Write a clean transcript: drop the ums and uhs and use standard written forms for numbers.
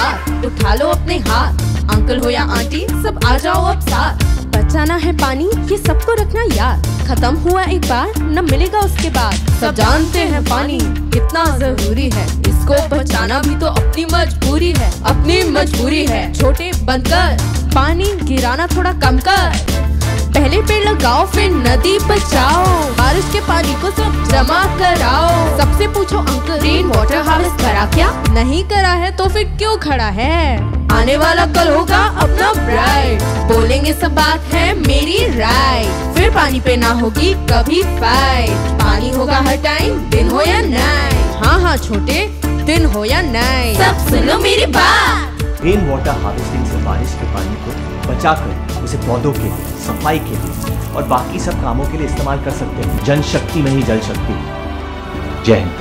साथ, उठा लो अपने हाथ, अंकल हो या आंटी सब आ जाओ अब साथ। बचाना है पानी ये सबको रखना याद, खत्म हुआ एक बार न मिलेगा उसके बाद। सब जानते हैं पानी कितना जरूरी है, इसको बचाना भी तो अपनी मजबूरी है, अपनी मजबूरी है। छोटे बनकर पानी गिराना थोड़ा कम कर, पहले पेड़ लगाओ फिर नदी बचाओ, बारिश के पानी को सब जमा कराओ। सबसे पूछो अंकल रेन वाटर हार्वेस्ट करा क्या? नहीं करा है तो फिर क्यों खड़ा है? आने वाला कल होगा अपना ब्राइट, बोलेंगे सब बात है मेरी राइट, फिर पानी पे ना होगी कभी फाइट। पानी होगा हर टाइम दिन हो या नाइट, हाँ हाँ छोटे दिन हो या नाइट, सब सुनो मेरी बात। रेन वाटर हार्वेस्टिंग से बारिश के पानी को बचाकर उसे पौधों के लिए, सफाई के लिए और बाकी सब कामों के लिए इस्तेमाल कर सकते हैं। जन शक्ति में ही जल शक्ति। जय हिंद।